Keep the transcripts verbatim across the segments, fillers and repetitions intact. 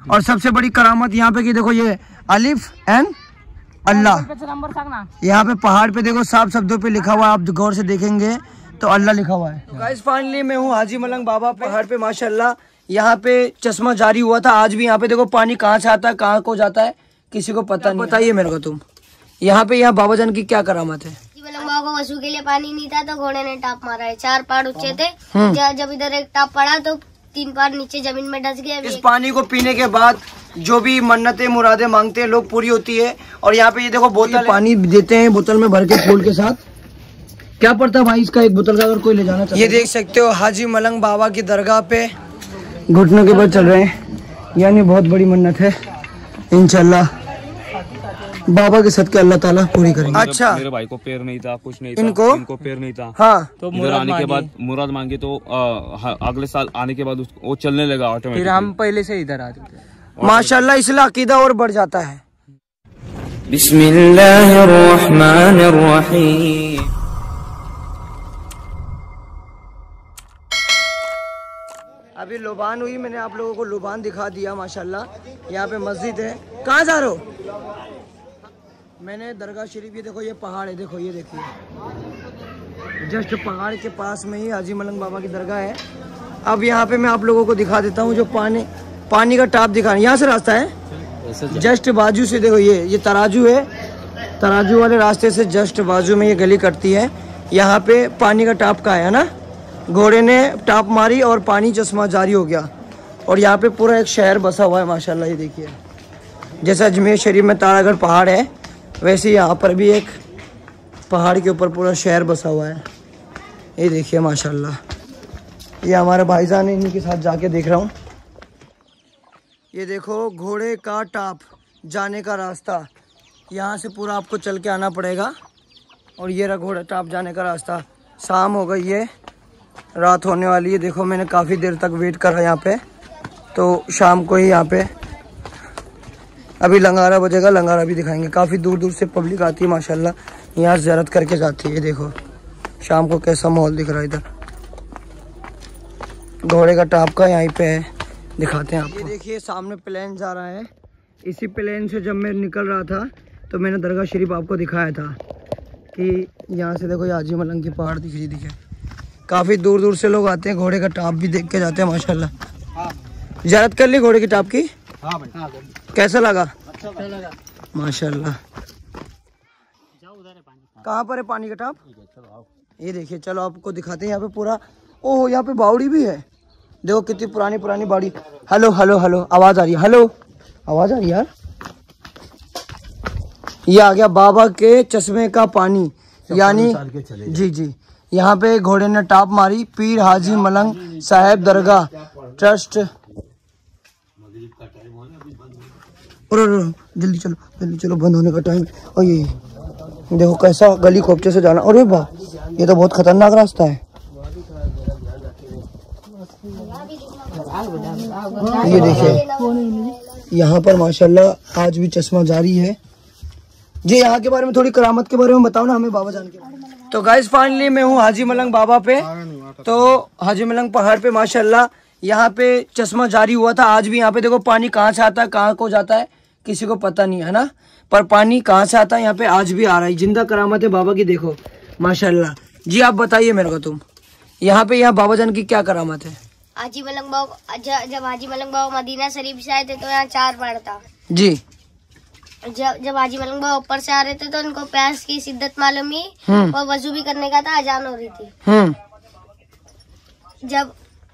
और सबसे बड़ी करामत यहाँ पे कि देखो ये अलिफ एंड अल्लाह। यहाँ पे पहाड़ पे देखो साफ शब्दों पे लिखा हुआ है, आप गौर से देखेंगे तो अल्लाह लिखा हुआ है। गाइस फाइनली मैं हूँ हाजी मलंग बाबा पहाड़ पे। माशाल्लाह यहाँ पे चश्मा जारी हुआ था, आज भी यहाँ पे देखो पानी कहाँ से आता है कहाँ को जाता है किसी को पता नहीं। बताइए मेरे को तुम यहाँ पे यहाँ बाबा जान की क्या करामत है? बाबा को वसू के लिए पानी नहीं था तो घोड़े ने टाप मारा है। चार पहाड़ ऊंचे थे, जब इधर एक टाप पड़ा तो तीन पहाड़ नीचे जमीन में डस गया। इस पानी को पीने के बाद जो भी मन्नतें मुरादें मांगते हैं लोग पूरी होती है। और यहाँ पे ये देखो बोतल पानी देते हैं, बोतल में भर के फूल के साथ। क्या पड़ता है भाई इसका एक बोतल का अगर कोई ले जाना चाहिए? ये देख सकते हो हाजी मलंग बाबा की दरगाह पे घुटनों के बल चल रहे हैं, यानी बहुत बड़ी मन्नत है। इंशाल्लाह बाबा के सदके अल्लाह ताला पूरी करेंगे। अच्छा मेरे भाई को पैर नहीं था, कुछ नहीं था, इनको इनको पैर नहीं था। हाँ तो इधर आने के बाद मुराद मांगे तो आ, अगले साल आने के बाद वो चलने लगा ऑटोमेटिक। फिर हम पहले से इधर आते थे। माशाल्लाह इसलिए अकीदा और बढ़ जाता है। बिस्मिल्लाहिर्रहमानिर्रहीम। अभी लुबान हुई, मैंने आप लोगों को लुबान दिखा दिया। माशाल्लाह यहाँ पे मस्जिद है। कहाँ जा रहे हो? मैंने दरगाह शरीफ, ये देखो ये पहाड़ है, देखो ये देखिए जस्ट पहाड़ के पास में ही हाजी मलंग बाबा की दरगाह है। अब यहाँ पे मैं आप लोगों को दिखा देता हूँ जो पानी पानी का टाप दिखा, यहाँ से रास्ता है जस्ट बाजू से। देखो ये ये तराजू है, तराजू वाले रास्ते से जस्ट बाजू में ये गली कटती है। यहाँ पे पानी का टाप का है ना, घोड़े ने टाप मारी और पानी चश्मा जारी हो गया। और यहाँ पे पूरा एक शहर बसा हुआ है माशाल्लाह। ये देखिए जैसे अजमेर शरीफ में तारागढ़ पहाड़ है, वैसे यहाँ पर भी एक पहाड़ के ऊपर पूरा शहर बसा हुआ है। ये देखिए माशाल्लाह, ये हमारे भाईजान है, इन्हीं के साथ जाके देख रहा हूँ। ये देखो घोड़े का टाप जाने का रास्ता, यहाँ से पूरा आपको चल के आना पड़ेगा। और ये रहा घोड़ा टाप जाने का रास्ता। शाम हो गई है, रात होने वाली है। देखो मैंने काफ़ी देर तक वेट करा यहाँ पे, तो शाम को ही यहाँ पे अभी लंगारा बजेगा, लंगारा भी दिखाएंगे। काफ़ी दूर दूर से पब्लिक आती है माशाल्लाह, यहाँ ज़ियारत करके जाती है। देखो शाम को कैसा माहौल दिख रहा है इधर। घोड़े का टाप का यहीं पे है, दिखाते हैं आपको। ये देखिए सामने प्लेन जा रहा है। इसी प्लेन से जब मैं निकल रहा था तो मैंने दरगाह शरीफ आपको दिखाया था कि यहाँ से देखो ये हाजी मलंग की पहाड़ दिख रही दिखे। काफ़ी दूर दूर से लोग आते हैं, घोड़े का टाप भी देख के जाते हैं माशाल्लाह। ज़ियारत कर ली घोड़े की टाप की? हाँ भाई। हाँ, कैसा लगा? अच्छा लगा माशाल्लाह। कहाँ पर है पानी का टाप? ये देखिए, चलो आपको दिखाते हैं। यहाँ पे पूरा, ओह यहाँ पे बावड़ी भी है, देखो कितनी पुरानी पुरानी बावड़ी। हेलो हेलो हेलो, आवाज आ रही है? हेलो, आवाज आ रही है यार। ये आ गया बाबा के चश्मे का पानी, यानी जी जी। यहाँ पे घोड़े ने टाप मारी। पीर हाजी मलंग साहेब दरगाह ट्रस्ट। जल्दी चलो जल्दी चलो, बंद होने का टाइम। और ये देखो कैसा गली खोपचे से जाना। अरे वाह, ये तो बहुत खतरनाक रास्ता है। ये देखिए यहाँ पर माशाल्लाह आज भी चश्मा जारी है। जी यहाँ के बारे में थोड़ी करामत के बारे में बताओ ना हमें बाबा जान के। तो गाइस फाइनली मैं हूँ हाजी मलंग बाबा पे। तो हाजी मलंग पहाड़ पे माशाल्लाह यहाँ पे चश्मा जारी हुआ था। आज भी यहाँ पे देखो पानी कहाँ से आता है कहाँ को जाता है किसी को पता नहीं है ना, पर पानी कहाँ से आता है यहाँ पे आज भी आ रहा है। जिंदा करामत है बाबा की, देखो माशाल्लाह। जी आप बताइए मेरे को, तुम यहाँ पे यहाँ बाबा जान की क्या करामत है? हाजी मलंग बाबा, जब हाजी मलंग बाबा मदीना शरीफ से आए थे तो यहाँ चार पहाड़ था जी। जब जब हाजी मलंग बाबा ऊपर से आ रहे थे तो उनको प्यास की शिद्दत मालूम ही और वजू भी करने का था, अजान हो रही थी। जब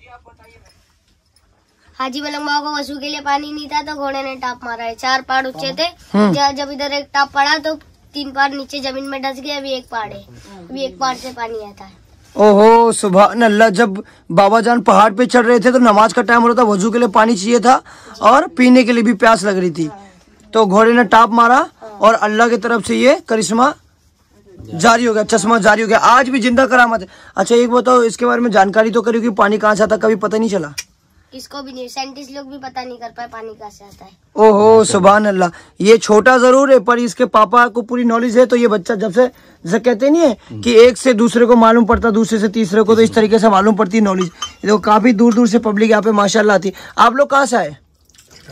हाजी मलंग बाबा को वजू के लिए पानी नहीं था तो घोड़े ने टाप मारा है। चार पहाड़ ऊंचे थे, जब इधर एक टाप पड़ा तो तीन पहाड़ नीचे जमीन में डस गए। अभी एक पहाड़ है, अभी एक पहाड़ से पानी आता है। ओहो सुभान अल्लाह। जब बाबा जान पहाड़ पे चढ़ रहे थे तो नमाज का टाइम हो रहा था, वजू के लिए पानी चाहिए था और पीने के लिए भी प्यास लग रही थी, तो घोड़े ने टाप मारा और अल्लाह की तरफ से ये करिश्मा जारी हो गया, चश्मा जारी हो गया। आज भी जिंदा करामत है। अच्छा एक बताओ, इसके बारे में जानकारी तो करी कि पानी कहाँ से आता, कभी पता नहीं चला? किसको भी नहीं, साइंटिस्ट लोग भी पता नहीं कर पाए पानी कहाँ से आता है। ओहो सुभान अल्लाह। ये छोटा जरूर है पर इसके पापा को पूरी नॉलेज है, तो ये बच्चा जब से जैसे कहते नहीं है कि एक से दूसरे को मालूम पड़ता, दूसरे से तीसरे को, तो इस तरीके से मालूम पड़ती है नॉलेज। देखो काफी दूर दूर से पब्लिक यहाँ पे माशाल्लाह आती है। आप लोग कहाँ से आए?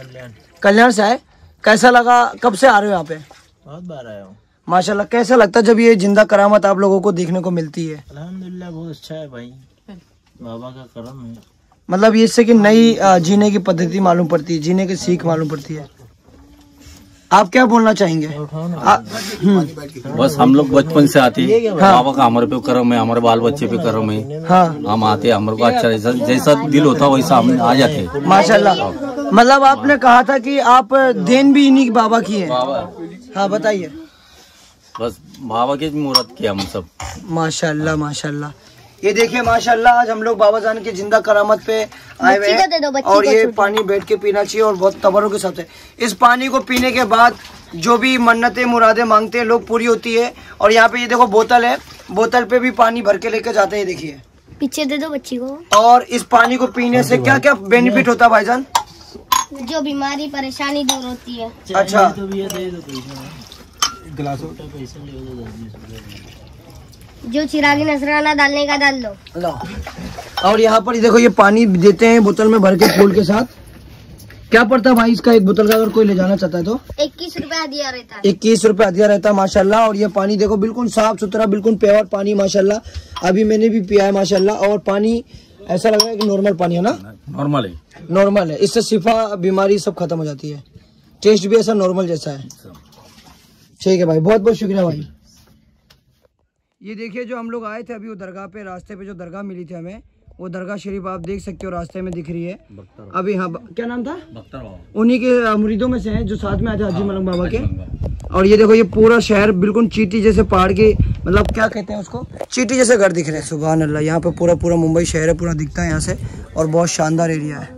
कल्याण। कल्याण से आए, कैसा लगा? कब से आ रहे हो यहाँ पे? बहुत बार आया हूँ। माशाल्लाह, कैसा लगता है जब ये जिंदा करामत आप लोगों को देखने को मिलती है? अल्हम्दुलिल्लाह बहुत अच्छा है भाई, बाबा का करम है। मतलब ये इससे कि नई अ, जीने की पद्धति मालूम पड़ती है, जीने की सीख मालूम पड़ती है। आप क्या बोलना चाहेंगे? आ, बस हम लोग बचपन से आते हैं, हाँ। बाबा का हमारे पे करम है, हमारे बाल बच्चे पे करम है। हाँ हम आते हैं, हमारे को अच्छा जैसा जैसा दिल होता वैसा हम आ जाते हैं। माशाल्लाह। मतलब आपने कहा था कि आप देन भी इन्हीं बाबा की है। बाबा हाँ बताइए। बस बाबा के मुराद किया हम सब। माशाल्लाह माशाल्लाह। ये देखिए माशाल्लाह, आज हम लोग बाबा जान के जिंदा करामत पे आए हुए बच्ची को दे दो, हैं बच्ची और को ये छोटी। पानी बैठ के पीना चाहिए और बहुत तबर्रुक के साथ है। इस पानी को पीने के बाद जो भी मन्नतें मुरादें मांगते हैं लोग पूरी होती है। और यहाँ पे ये देखो बोतल है, बोतल पे भी पानी भर के लेके जाते हैं। देखिए पीछे दे दो बच्ची को। और इस पानी को पीने से क्या क्या बेनिफिट होता है भाईजान? जो बीमारी परेशानी दूर होती है। अच्छा तो भी ये दे दो पैसा, गिलास पैसा ले दो दस बीस रुपए। जो चिरागी नजराना डालने का डाल दो। लो। और यहाँ पर देखो ये पानी देते हैं बोतल में भर के फूल के साथ। क्या पड़ता है भाई इसका एक बोतल का, अगर कोई ले जाना चाहता है तो? इक्कीस रुपया दिया रहता है। इक्कीस रुपए दिया रहता है माशाल्लाह। और ये पानी देखो बिल्कुल साफ सुथरा, बिल्कुल प्योर पानी माशाल्लाह। अभी मैंने भी पिया है माशाल्लाह। और पानी ऐसा लग रहा है कि नॉर्मल पानी है ना? नॉर्मल है, नॉर्मल है। इससे शिफा बीमारी सब खत्म हो जाती है। टेस्ट भी ऐसा नॉर्मल जैसा है। ठीक है भाई, बहुत बहुत शुक्रिया भाई। ये देखिए जो हम लोग आए थे अभी वो दरगाह पे, रास्ते पे जो दरगाह मिली थी हमें, वो दरगाह शरीफ आप देख सकते हो रास्ते में दिख रही है अभी। हाँ क्या नाम था? उन्हीं के मुरीदों में से हैं जो साथ में आए थे हाजी मलंग बाबा के। और ये देखो ये पूरा शहर बिल्कुल चीटी जैसे पहाड़ की, मतलब क्या कहते हैं उसको, चीटी जैसे घर दिख रहे हैं। सुभान अल्लाह। यहाँ पे पूरा पूरा मुंबई शहर है, पूरा दिखता है यहाँ से और बहुत शानदार एरिया है।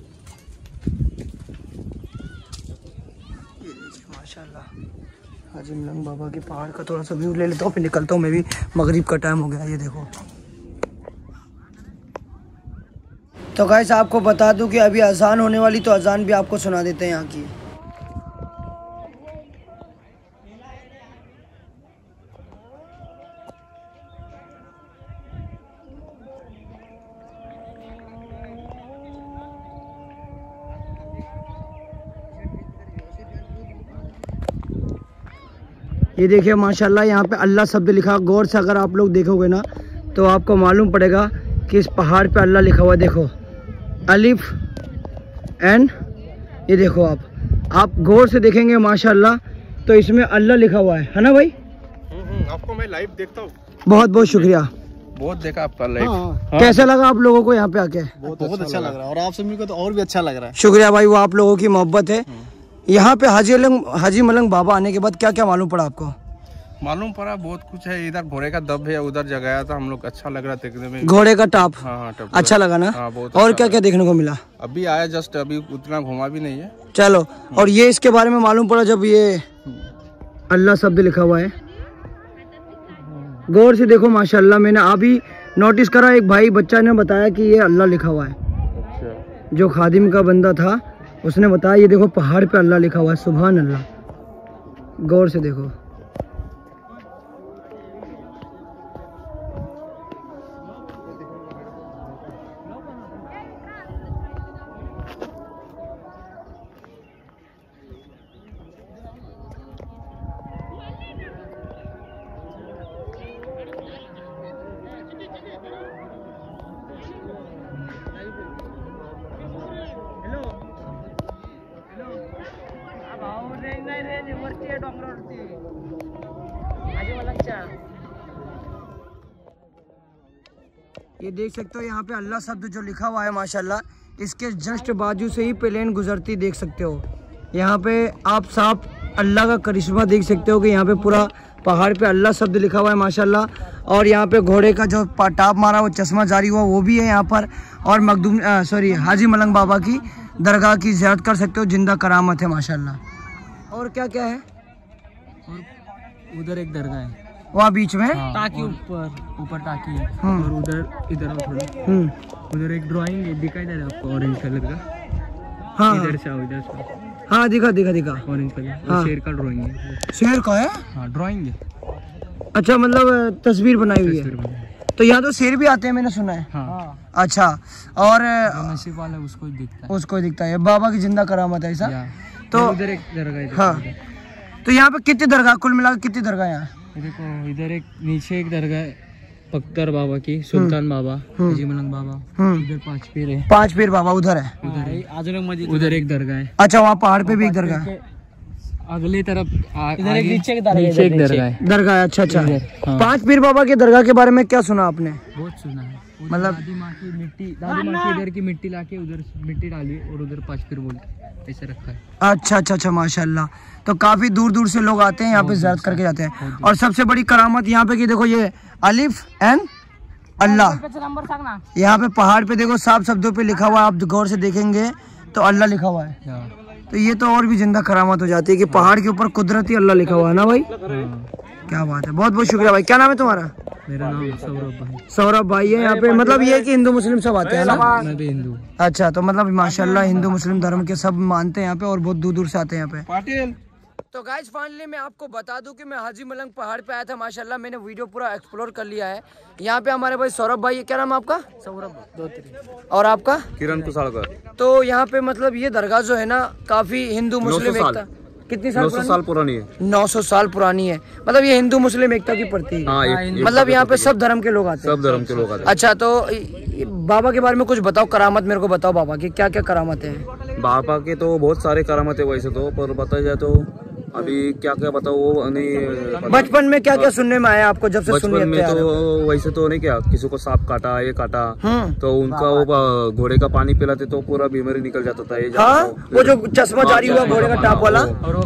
हाजी मलंग बाबा के पहाड़ का थोड़ा सा व्यू ले लेता हूँ, फिर निकलता हूँ मैं भी। मगरिब का टाइम हो गया, ये देखो। तो गाइस आपको बता दूं कि अभी अजान होने वाली, तो अजान भी आपको सुना देते हैं यहाँ की। ये देखिए माशाल्लाह यहाँ पे अल्लाह शब्द लिखा। गौर से अगर आप लोग देखोगे ना तो आपको मालूम पड़ेगा कि इस पहाड़ पे अल्लाह लिखा हुआ है। देखो अलिफ एन, ये देखो आप आप गौर से देखेंगे माशाल्लाह तो इसमें अल्लाह लिखा हुआ है, है ना भाई? आपको मैं लाइव देखता हूँ। बहुत बहुत शुक्रिया। बहुत देखा आपका लाइव। हाँ। कैसा लगा आप लोगों को यहाँ पे आके? बहुत, बहुत अच्छा लग रहा है और आपसे मिलकर तो और भी अच्छा लग रहा है। शुक्रिया भाई, वो आप लोगों की मोहब्बत है। यहाँ पे हाजी मलंग हाजी मलंग बाबा आने के बाद क्या क्या मालूम पड़ा आपको? मालूम पड़ा बहुत कुछ है। इधर घोड़े का दब है, उधर जगाया था हम लोग, अच्छा लग रहा था देखने में। घोड़े का टाप? हाँ हाँ टाप अच्छा लगा ना? हाँ, बहुत और अच्छा क्या क्या देखने को मिला? अभी आया जस्ट, अभी उतना घुमा भी नहीं है। चलो। और ये इसके बारे में मालूम पड़ा जब ये अल्लाह शब्द लिखा हुआ है। गौर से देखो माशाल्लाह। मैंने अभी नोटिस करा, एक भाई बच्चा ने बताया कि ये अल्लाह लिखा हुआ है। अच्छा। जो खादिम का बंदा था उसने बताया ये देखो पहाड़ पे अल्लाह लिखा हुआ है। सुभान अल्लाह। गौर से देखो। ये देख सकते हो यहाँ पे अल्लाह शब्द जो लिखा हुआ है माशाल्लाह, इसके जस्ट बाजू से ही प्लेन गुजरती देख सकते हो। यहाँ पे आप साफ अल्लाह का करिश्मा देख सकते हो कि यहाँ पे पूरा पहाड़ पे अल्लाह शब्द लिखा हुआ है माशाल्लाह। और यहाँ पे घोड़े का जो टाप मारा वो चश्मा जारी हुआ वो भी है यहाँ पर। और मखदूम सॉरी हाजी मलंग बाबा की दरगाह की ज़ियारत कर सकते हो, जिंदा करामत है माशाल्लाह। और क्या क्या है? और उधर एक दरगाह है वहाँ बीच में। हाँ, टाकी ऊपर ऊपर टाकी है। और उधर इधर आओ थोड़ा, हम्म उधर एक ड्राइंग है, दिखाई दे रहा है आपको ऑरेंज कलर का? हाँ इधर से आओ, इधर से आओ। हाँ दिखा दिखा दिखा ऑरेंज कलर, हाँ। शेर का ड्राइंग है। शेर का है? हाँ ड्राइंग है। अच्छा, मतलब तस्वीर बनाई हुई है। तस्वीर बनाई है। तो यहाँ तो शेर भी आते हैं मैंने सुना है। हाँ। अच्छा, और जो नसीब वाला उसको ही दिखता है। उसको दिखता है, बाबा की जिंदा करामत है ऐसा। तो इधर एक दरगाह है। हाँ, तो यहाँ पे कितनी दरगाह, कुल मिलाकर कितनी दरगाह यहाँ? देखो इधर एक नीचे एक दरगाह है पख्तर बाबा की, सुल्तान बाबा, हाजी मलंग बाबा, इधर पांच पीर है। पांच पीर बाबा उधर है, उधर उधर एक दरगाह है। अच्छा, वहाँ पहाड़ पे भी एक दरगाह है, अगली तरफ इधर एक नीचे एक दरगाह है। दरगाह है, अच्छा अच्छा। पांच पीर बाबा के दरगाह के बारे में क्या सुना आपने? बहुत सुना है, मतलब दादी माँ की मिट्टी, दादी माँ की इधर की मिट्टी लाके उधर मिट्टी डाली और उधर पांच पीर बोल ऐसे रखा है। अच्छा अच्छा अच्छा, माशाल्लाह। तो काफी दूर दूर से लोग आते हैं यहाँ पे ज़ियारत करके जाते हैं। और सबसे बड़ी करामत यहाँ पे कि देखो ये अलिफ एन अल्लाह, यहाँ पे पहाड़ पे देखो साफ शब्दों पे लिखा हुआ है, आप गौर से देखेंगे तो अल्लाह लिखा हुआ है। तो ये तो और भी जिंदा करामत हो जाती है कि पहाड़ के ऊपर कुदरती अल्लाह लिखा हुआ है ना भाई। क्या बात है, बहुत बहुत शुक्रिया भाई। क्या नाम है तुम्हारा? मेरा नाम सौरभ भाई। सौरभ भाई है। यहाँ पे मतलब ये है कि हिंदू मुस्लिम सब आते हैं ना? मैं भी हिंदू। अच्छा, तो मतलब माशाल्लाह हिंदू मुस्लिम धर्म के सब मानते हैं यहाँ पे और बहुत दूर दूर से आते हैं यहाँ पे। तो गाइस फाइनली मैं आपको बता दूं कि मैं हाजी मलंग पहाड़ पे आया था। माशाल्लाह मैंने वीडियो पूरा एक्सप्लोर कर लिया है। यहाँ पे हमारे भाई सौरभ भाई, क्या नाम है आपका? सौरभ। और आपका? किरण कुसालकर। तो यहाँ पे मतलब ये दरगाह जो है ना काफी हिंदू मुस्लिम एकता, कितनी साल नौ सौ साल पुरानी है। नौ सौ साल पुरानी है, मतलब ये हिंदू मुस्लिम एकता की प्रतीक हाँ, है। मतलब यहाँ पे सब धर्म के लोग आते हैं। सब धर्म के लोग आते हैं। अच्छा, तो बाबा के बारे में कुछ बताओ, करामत मेरे को बताओ बाबा की, क्या क्या करामत है? बाबा के तो बहुत सारे करामत है वैसे तो, पर बताया जाए तो अभी क्या क्या बताओ वो नहीं। बचपन में क्या क्या सुनने में आया आपको जब से सुनने बचपन में तो वैसे तो नहीं, क्या किसी को सांप काटा, ये काटा तो उनका वो घोड़े का पानी पिलाते तो पूरा बीमारी निकल जाता था। ये हाँ, वो जो चश्मा जारी हुआ घोड़े का टाप वाला,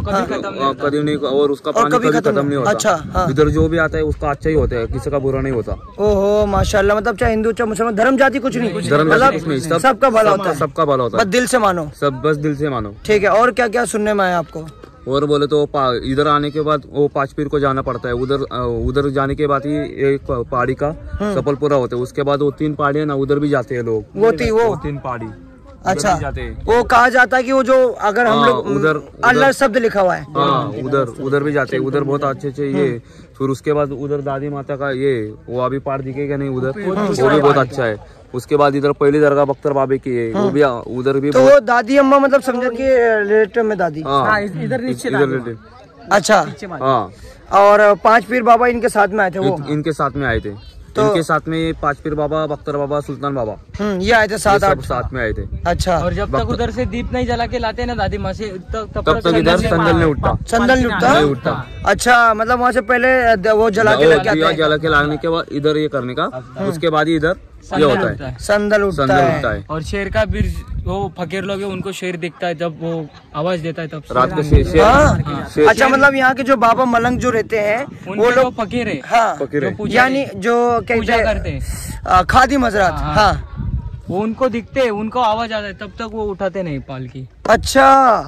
कभी नहीं, और उसका पानी कभी खत्म नहीं होता। अच्छा, इधर जो भी आता है उसका अच्छा ही होता है, किसी का बुरा नहीं होता। ओहो माशाल्लाह, मतलब चाहे हिंदू चाहे मुसलमान, धर्म जाति कुछ नहीं, मतलब सबका भला होता है। सबका भला होता है, बस दिल से मानो। सब बस दिल से मानो। ठीक है, और क्या क्या सुनने में आया आपको? और बोले तो इधर आने के बाद वो पांच पीर को जाना पड़ता है। उधर उधर जाने के बाद ही एक पहाड़ी का सफल पूरा होता है। उसके बाद वो तीन पहाड़ियाँ ना उधर भी जाते हैं लोग, वो ती, वो तीन पहाड़ी। अच्छा, वो कहा जाता है कि वो जो अगर हम लोग उधर अल्लाह शब्द लिखा हुआ है, हाँ उधर उधर भी जाते हैं। उधर बहुत अच्छे अच्छे ये, फिर उसके बाद उधर दादी माता का ये वो अभी पहाड़ दिखेगा नहीं उधर, वो भी बहुत अच्छा है। उसके बाद इधर पहली दरगाह बख्तर बाबे की है, वो भी उधर भी। तो वो दादी अम्मा मतलब समझे कि रिलेटिव में दादी, इधर नीचे। अच्छा, हाँ। और पांच पीर बाबा इनके साथ में आए थे? वो इनके साथ में आए थे। तो इनके साथ में पांच पीर बाबा, बख्तर बाबा, सुल्तान बाबा, ये आए थे सात आठ साथ में आए थे। अच्छा, और जब तक उधर से दीप नहीं जला के लाते ना दादी माँ से, तब तब तक इधर संदल नहीं उठता। संदल नहीं उठता? नहीं उठता। अच्छा, मतलब वहाँ से पहले वो जला के दिया जला के लाने के बाद इधर ये करने का, उसके बाद ही इधर ये होता है, संदल उठता है। और शेर का भी वो फकीर लोग उनको शेर दिखता है जब वो आवाज देता है, तब रात को शेर। शेर। अच्छा, मतलब यहाँ के जो बाबा मलंग जो रहते हैं वो लोग फकीर है। हाँ, यानी जो पूजा करते हैं खादिम हजरात, हाँ, वो उनको दिखते हैं, उनको आवाज आता है, तब तक वो उठाते नहीं पालकी। अच्छा,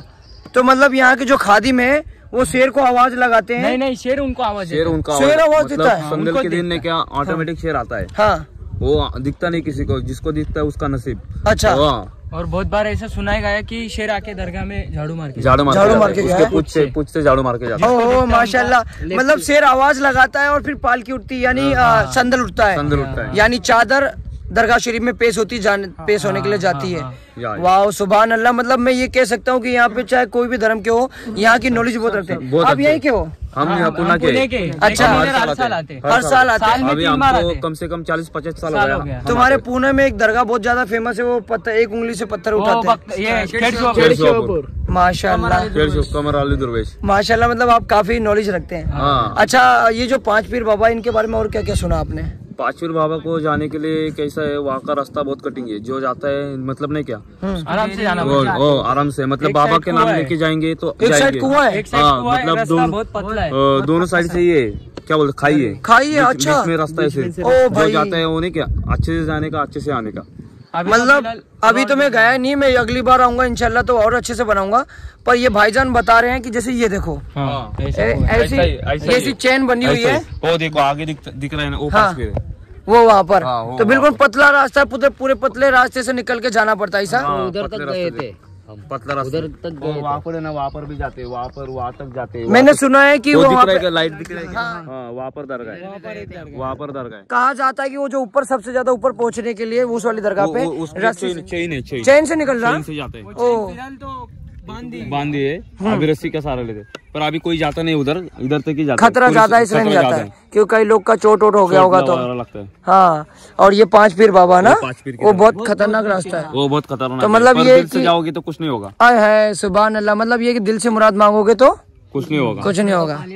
तो मतलब यहाँ के जो खादिम है वो शेर को आवाज लगाते हैं? नहीं नहीं, शेर उनको आवाज शेर उनका शेर आवाज देता है। संदल के दिन में क्या ऑटोमेटिक शेर आता है। हाँ, वो दिखता नहीं किसी को, जिसको दिखता है उसका नसीब। अच्छा, और बहुत बार ऐसा सुनाया गया कि शेर आके दरगाह में झाड़ू मार के झाड़ू मार झाड़ू मार के उसके पूछ से पूछ से झाड़ू मार के जाता है। ओह माशाल्लाह, मतलब शेर आवाज लगाता है और फिर पालकी उठती है, यानी संदल उठता है। संदल उठता है, यानी चादर दरगाह शरीफ में पेश होती जान पेश होने के लिए जाती है। वाह सुभान अल्लाह, मतलब मैं ये कह सकता हूँ कि यहाँ पे चाहे कोई भी धर्म के हो, यहाँ की नॉलेज बहुत रखते हैं। आप यहीं के हो? हम यहाँ पुणे के। अच्छा, हर साल आते हैं। हर साल आते हैं। अभी हमको कम से कम चालीस पचास साल हो गया। तुम्हारे पुणे में एक दरगाह बहुत ज्यादा फेमस है, वो पत्थर एक उंगली से पत्थर उठाते हैं। माशाल्लाह, कमर अली दुर्वेश, माशाल्लाह, मतलब आप काफी नॉलेज रखते हैं। अच्छा, ये जो पांच पीर बाबा, इनके बारे में और क्या क्या सुना आपने? पांच पीर बाबा को जाने के लिए कैसा है, वहाँ का रास्ता बहुत कटिंग है। जो जाता है मतलब नहीं क्या, आराम से जाना, वो आराम से, मतलब बाबा के नाम लेके जाएंगे तो एक साइड कुआं है, हाँ, मतलब दोनों दोनों साइड से ये क्या बोलते खाई है, खाई है। अच्छा, में रास्ता है, जो जाता है वो नहीं क्या, अच्छे से जाने का, अच्छे से आने का। मतलब अभी तो मैं गया नहीं, मैं अगली बार आऊंगा इंशाल्लाह तो और अच्छे से बनाऊंगा। पर ये भाईजान बता रहे हैं कि जैसे ये देखो, हाँ, ऐसी ऐसी चेन बनी हुई है, वो देखो आगे दिख रहा है ना, वो पांच पीर है वो वहाँ पर। हाँ, तो बिल्कुल पतला रास्ता है, पूरे पूरे पतले रास्ते से निकल के जाना पड़ता है। ऐसा उधर तक गए थे। पतला रास्ता उधर तक गए, वहाँ पर है ना, वहाँ पर भी जाते हैं, वहाँ पर वहाँ तक जाते हैं। मैंने सुना है कि वो वहाँ पे लाइट दिख रहा है, हाँ वहाँ पर दरगाह है, वहाँ पर दरगाह है। कहा जाता है कि वो जो ऊपर सबसे ज्यादा ऊपर पहुंचने के लिए उस वाली दरगाह पे रस्सी चेन है, चेन चैन से निकल रहा चेन से जाते हैं। ओ बांध दिए, अभी रस्सी का सहारा लेते, पर अभी कोई जाता नहीं उधर, इधर तक ही जाता है। खतरा ज्यादा इसलिए नहीं जाता है क्योंकि कई लोग का चोट वोट हो गया होगा तो लगता है। हाँ, और ये पांच पीर बाबा ना, वो बहुत खतरनाक रास्ता है, वो बहुत खतरनाक। तो मतलब ये दिल से जाओगे तो कुछ नहीं होगा। आय है सुभान अल्लाह, मतलब ये कि दिल से मुराद मांगोगे तो कुछ नहीं होगा, कुछ नहीं होगा।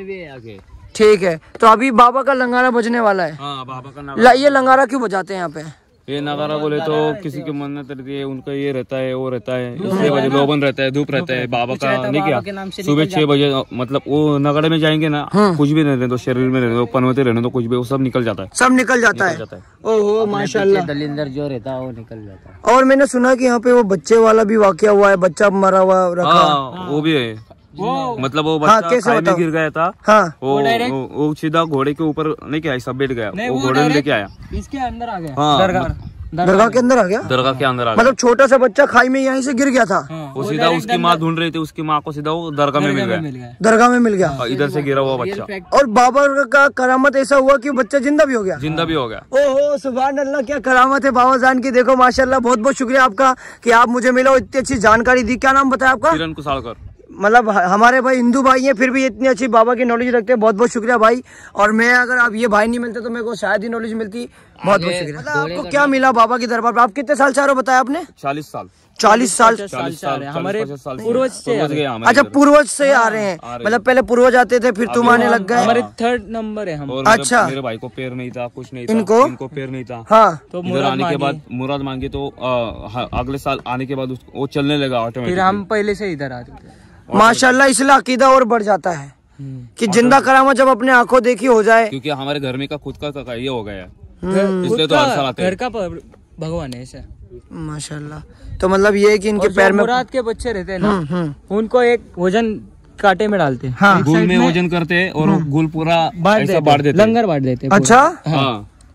ठीक है, तो अभी बाबा का लंगारा बजने वाला है। हाँ, बाबा का नगारा। ये लंगारा क्यों बजाते हैं यहाँ पे? ये नगारा बोले तो किसी की मन्नत रहती है, उनका ये रहता है, वो रहता है, इसलिए वजह लोबन रहता है, धूप रहता है बाबा का, नहीं क्या सुबह छह बजे मतलब वो नगाड़े में जाएंगे ना, कुछ भी रहने दो, शरीर में रहने दो, पनवते रहने दो, कुछ भी, वो सब निकल जाता है, सब निकल जाता है। ओहो माशाल्लाह, दलिंदर जो रहता है वो निकल जाता है। और मैंने सुना कि यहाँ पे वो बच्चे वाला भी वाकया हुआ है, बच्चा मरा हुआ रखा। हाँ, वो भी है, मतलब वो बच्चा खाई में गिर गया था। हाँ, वो वो सीधा घोड़े के ऊपर नहीं क्या सब बैठ गया, वो घोड़े में लेके आया, इसके अंदर आ गया। हाँ, दरगाह के अंदर आ गया, दरगाह के अंदर आ गया, मतलब छोटा सा बच्चा खाई में यहीं से गिर गया था। वो सीधा उसकी माँ ढूंढ रही थी, उसकी माँ को सीधा वो दरगाह में मिल गया, दरगाह में मिल गया, इधर से गिरा हुआ बच्चा। और बाबा का करामत ऐसा हुआ कि बच्चा जिंदा भी हो गया, जिंदा भी हो गया। ओहो सुभान अल्लाह, क्या करामत है बाबा जान की। देखो माशाल्लाह, बहुत बहुत शुक्रिया आपका कि आप मुझे मिला, इतनी अच्छी जानकारी दी। क्या नाम बताया आपका? किरण कुसालकर। मतलब हमारे भाई हिंदू भाई हैं, फिर भी इतनी अच्छी बाबा की नॉलेज रखते हैं। बहुत बहुत शुक्रिया भाई। और मैं अगर आप ये भाई नहीं मिलते तो मेरे को शायद ही नॉलेज मिलती। बहुत बहुत शुक्रिया। मतलब आपको क्या मिला बाबा की दरबार पर? आप कितने साल से आ रहे हो बताया आपने? चालीस साल चालीस साल चालीस साल हमारे पूर्वज से अच्छा, पूर्वज से आ रहे हैं, मतलब पहले पूर्वज आते थे, फिर तुम आने लग गए। हमारे थर्ड नंबर है हम। अच्छा, मेरे भाई को पैर नहीं था, कुछ नहीं था, इनको इनको पैर नहीं था। हाँ, तो इधर आने के बाद मुराद मांगे तो अगले साल आने के बाद वो चलने लगा ऑटोमेटिक। फिर हम पहले से इधर आते थे माशाल्लाह। इसलिए अकीदा और बढ़ जाता है कि जिंदा करामा जब अपने आंखों देखी हो जाए, क्योंकि हमारे घर में का खुद का ये हो गया है, इसलिए तो हर साल आते हैं। घर का भगवान है ऐसा माशाल्लाह। तो मतलब ये है कि इनके पैर में मुराद के बच्चे रहते हैं ना, उनको एक वजन कांटे में डालते हैं। हाँ, गुल में वजन करते हैं और गुल पूरा ऐसा बांट देते, लंगर बांट देते। अच्छा, हाँ।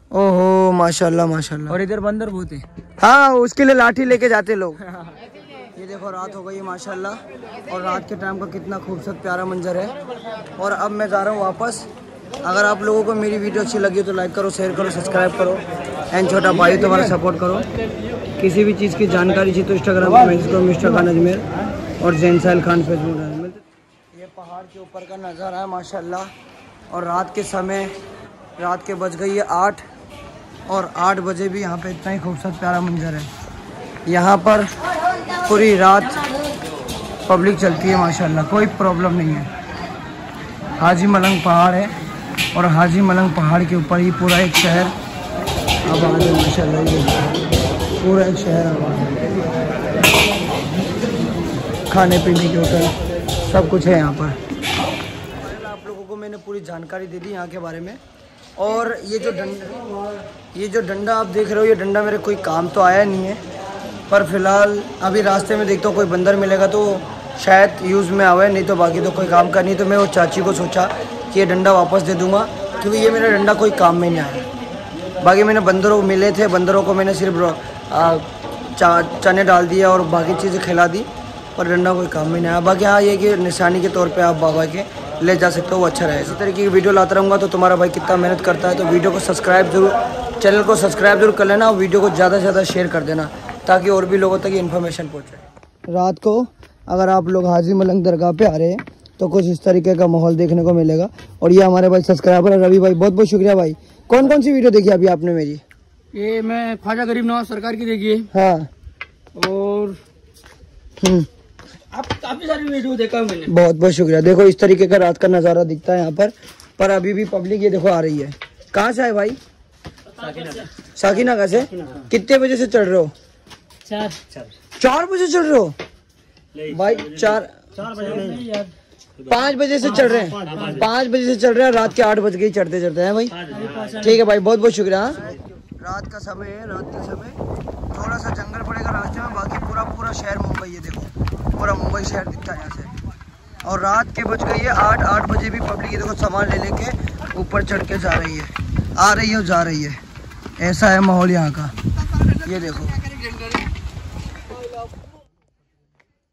ओहो माशाल्लाह माशाल्लाह। और इधर बंदर बहुत है। हाँ, उसके लिए लाठी लेके जाते लोग। ये देखो रात हो गई माशाल्लाह, और रात के टाइम का कितना खूबसूरत प्यारा मंजर है। और अब मैं जा रहा हूँ वापस। अगर आप लोगों को मेरी वीडियो अच्छी लगी तो लाइक करो, शेयर करो, सब्सक्राइब करो, एंड छोटा भाई तुम्हारा सपोर्ट करो। किसी भी चीज़ की जानकारी चाहिए तो इंस्टाग्राम पे मैसेज करो, मिस्टर खान अजमेर, और जैन साहिल खान फेसबुक। ये पहाड़ के ऊपर का नज़ारा है माशाल्लाह। और रात के समय, रात के बज गई है आठ, और आठ बजे भी यहाँ पे इतना ही खूबसूरत प्यारा मंजर है। यहाँ पर पूरी रात पब्लिक चलती है माशाल्लाह, कोई प्रॉब्लम नहीं है। हाजी मलंग पहाड़ है, और हाजी मलंग पहाड़ के ऊपर ही पूरा एक शहर आबाद है माशाल्लाह। ये पूरा एक शहर आबाद है, खाने पीने के होटल सब कुछ है यहाँ पर। आप लोगों को मैंने पूरी जानकारी दे दी यहाँ के बारे में। और ये जो डंडा ये जो डंडा आप देख रहे हो, ये डंडा मेरे कोई काम तो आया नहीं है, पर फिलहाल अभी रास्ते में देखता हूँ कोई बंदर मिलेगा तो शायद यूज़ में आवे, नहीं तो बाकी तो कोई काम का नहीं। तो मैं वो चाची को सोचा कि ये डंडा वापस दे दूँगा, क्योंकि ये मेरा डंडा कोई काम में नहीं आया। बाकी मैंने बंदरों को मिले थे, बंदरों को मैंने सिर्फ चा, चने डाल दिया और बाकी चीज़ें खिला दी, पर डंडा कोई काम में नहीं आया। बाकी हाँ, ये कि निशानी के तौर पर आप बाबा के ले जा सकते हो, वो अच्छा रहे। इसी तरीके की वीडियो लाता रहूँगा। तो तुम्हारा भाई कितना मेहनत करता है, तो वीडियो को सब्सक्राइब जरूर, चैनल को सब्सक्राइब जरूर कर लेना, और वीडियो को ज़्यादा से ज़्यादा शेयर कर देना ताकि और भी लोगों तक ये इन्फॉर्मेशन पहुँचे। रात को अगर आप लोग हाजी मलंग दरगाह पे आ रहे हैं तो कुछ इस तरीके का माहौल देखने को मिलेगा। और ये हमारे भाई सब्सक्राइबर है रवि भाई, बहुत बहुत शुक्रिया भाई। कौन कौन सी वीडियो देखी अभी आपने मेरी? ये मैं ख्वाजा गरीब नवाज सरकार की देखी है। हाँ, और हम्म आप काफी सारी वीडियो देखा है मैंने। बहुत बहुत शुक्रिया। देखो इस तरीके का रात का नज़ारा दिखता है यहाँ पर। पर अभी भी पब्लिक ये देखो आ रही है। कहाँ से है भाई? साकिना का से। कितने बजे से चढ़ रहे हो? चार चार बजे चढ़ रहे हो भाई? चार चार बजे पाँच बजे से चढ़ रहे हैं, पाँच बजे से चढ़ रहे हैं, रात के आठ बज गए चढ़ते चढ़ते हैं भाई। ठीक है भाई, बहुत बहुत शुक्रिया। रात का समय है, रात का समय थोड़ा सा जंगल पड़ेगा रास्ते में, बाकी पूरा पूरा शहर मुंबई है। देखो पूरा मुंबई शहर दिखता है यहाँ से। और रात के बज गई है आठ, आठ बजे भी पब्लिक ये देखो सामान ले लेके ऊपर चढ़ के जा रही है, आ रही है और जा रही है। ऐसा है माहौल यहाँ का, ये देखो।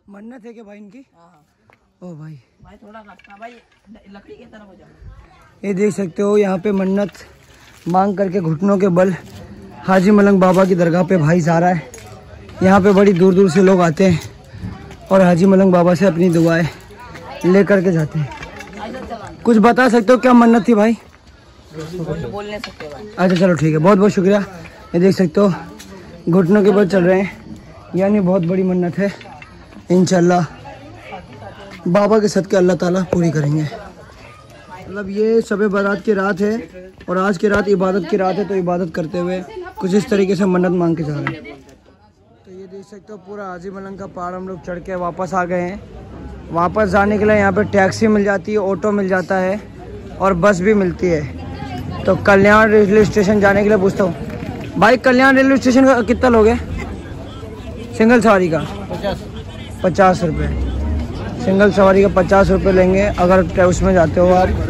मन्नत है क्या भाई इनकी? ओ भाई भाई थोड़ा रास्ता भाई लकड़ी की तरफ हो जाओ। ये देख सकते हो यहाँ पे मन्नत मांग करके घुटनों के बल हाजी मलंग बाबा की दरगाह पे भाई जा रहा है। यहाँ पे बड़ी दूर दूर से लोग आते हैं और हाजी मलंग बाबा से अपनी दुआएं ले करके जाते हैं। कुछ बता सकते हो क्या मन्नत थी भाई? बोल नहीं सकते भाई। अच्छा चलो ठीक है, बहुत बहुत शुक्रिया। ये देख सकते हो घुटनों के बल चल रहे हैं, यानी बहुत बड़ी मन्नत है। इंशाल्लाह बाबा के सदके अल्लाह ताला पूरी करेंगे। मतलब ये शब बारात की रात है और आज की रात इबादत की रात है, तो इबादत करते हुए कुछ इस तरीके से मन्नत मांग के जा रहे हैं। तो ये देख सकते हो पूरा हाजी मलंग का पहाड़ हम लोग चढ़ के वापस आ गए हैं। वापस जाने के लिए यहाँ पे टैक्सी मिल जाती है, ऑटो मिल जाता है और बस भी मिलती है। तो कल्याण रेलवे स्टेशन जाने के लिए पूछता हूँ भाई, कल्याण रेलवे स्टेशन का कितना लोगे सिंगल सवारी का? पचास रुपये सिंगल सवारी का पचास रुपये लेंगे अगर उसमें जाते हो आप।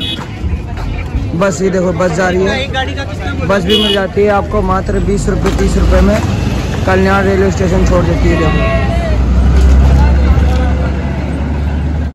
बस ये देखो बस जा रही है, बस भी मिल जाती है आपको मात्र बीस रुपये तीस रुपये में। कल्याण रेलवे स्टेशन छोड़ देती है देखो।